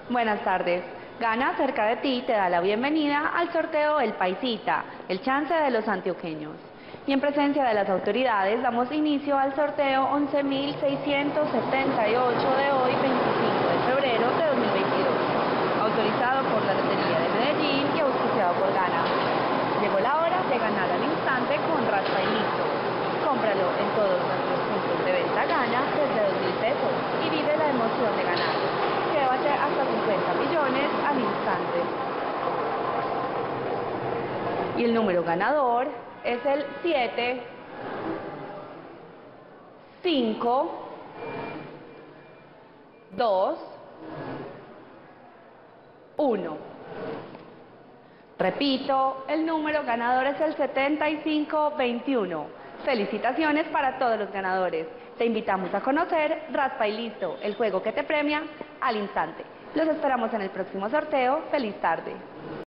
Buenas tardes. Gana cerca de ti te da la bienvenida al sorteo El Paisita, el chance de los antioqueños. Y en presencia de las autoridades damos inicio al sorteo 11.678 de hoy, 25 de febrero de 2022, autorizado por la Lotería de Medellín y auspiciado por Gana. Llegó la hora de ganar al instante con Raspa y Listo. Cómpralo en todos nuestros puntos de venta Gana desde 2.000 pesos y vive la emoción de ganar. Llévate hasta 50 millones al instante. Y el número ganador es el 7, 5, 2, 1. Repito, el número ganador es el 7521. Felicitaciones para todos los ganadores. Te invitamos a conocer Raspa y Listo, el juego que te premia al instante. Los esperamos en el próximo sorteo. ¡Feliz tarde!